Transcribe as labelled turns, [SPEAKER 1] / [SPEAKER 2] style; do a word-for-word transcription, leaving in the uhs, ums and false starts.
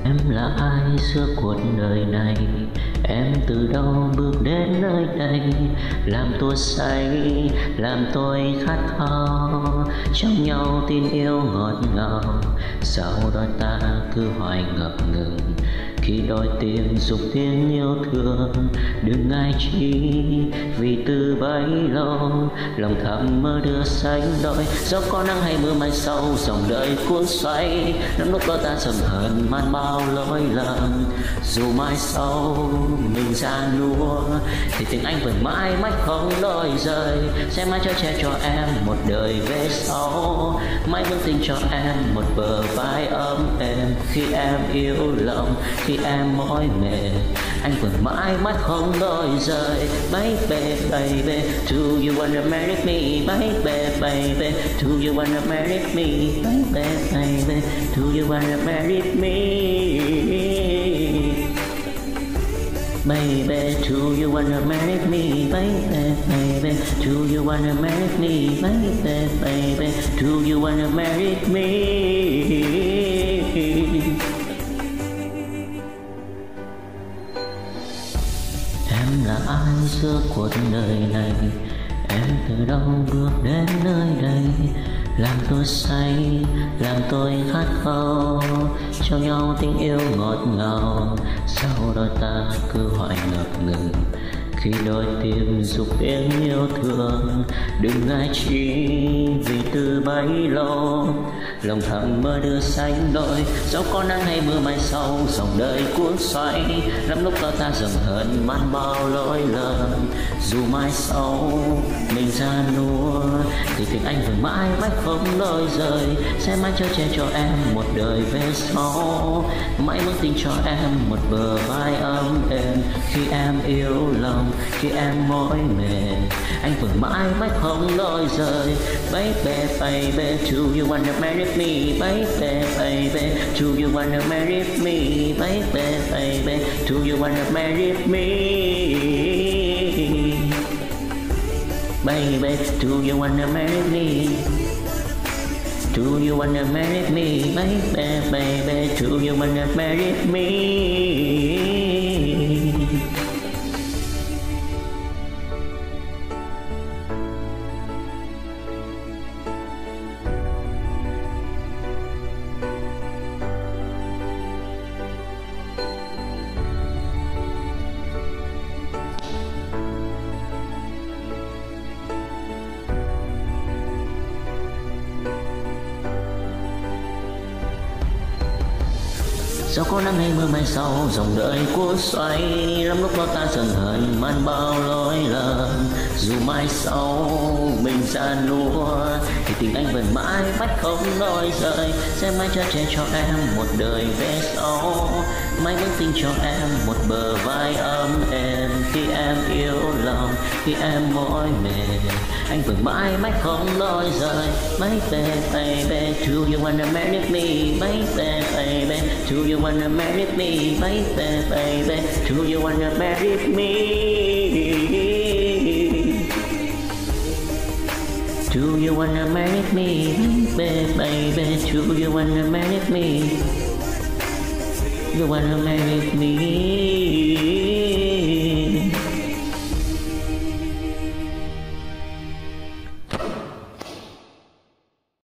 [SPEAKER 1] Em là ai giữa cuộc đời này? Em từ đâu bước đến nơi đây? Làm tôi say, làm tôi khát khao, trong nhau tin yêu ngọt ngào. Sao đôi ta cứ hoài ngập ngừng khi đôi tim dục tiếng yêu thương? Đừng ngại chi vì từ bấy lâu lòng thầm mơ đưa xanh đôi. Dẫu có nắng hay mưa mai sau dòng đời cuốn xoay, lắm lúc có ta dần hờn man bao lỗi lầm. Dù mai sau mình ra nua thì tình anh vẫn mãi mãi không đổi rời. Sẽ mãi cho che cho em một đời về sau, mãi vững tin cho em một bờ vai ấm êm. Khi em yêu lòng, khi em mỏi mệt, anh vẫn mãi mãi không đổi rời. Baby, baby, do you wanna marry me? Baby, baby, do you wanna marry me? Baby, baby, do you wanna marry me? Baby, do you wanna marry me? Baby, baby, do you wanna marry me? Baby, baby, do you wanna marry me? Em là ai giữa cuộc đời này? Em từ đâu bước đến nơi đây? Làm tôi say, làm tôi khát khao, cho nhau tình yêu ngọt ngào. Sao đôi ta cứ hoài ngập ngừng khi đôi tim dục tiếng yêu thương? Đừng ngại chi vì từ bấy lâu lòng thầm mơ đưa xanh đôi. Dẫu có nắng hay mưa mai sau dòng đời cuốn xoay, lắm lúc có ta dần hờn man bao lỗi lầm. Dù mai sau mình ra nua thì tình anh vẫn mãi mãi không đổi rời. Sẽ mãi cho che cho em một đời về sau, mãi vững tin cho em một bờ vai ấm êm. Khi em yêu lòng, khi em mỏi mệt, anh vẫn mãi mãi không đổi rời. Baby, baby, do you wanna marry me? Baby, baby, do you wanna marry me? Baby, baby, do you wanna marry me? Baby, do you wanna marry me? Do you wanna marry me? Baby, baby, do you wanna marry me? Sao có nắng hay mưa mai sau dòng đời cuốn xoay, lắm lúc đó ta dần hờn man bao lỗi lầm. Dù mai sau mình ra nua thì tình anh vẫn mãi mãi không đổi rời. Sẽ mãi cho che cho em một đời về sau, mãi vững tin cho em một bờ vai ấm êm. Khi em yêu lòng, khi em mỏi mệt, anh vẫn mãi mãi không đổi rời. Baby, baby, do you wanna marry me? Baby, baby, do you wanna marry me? Baby, baby, do you wanna marry me? Do you wanna marry me? Baby, baby, do you wanna marry me? You wanna marry me?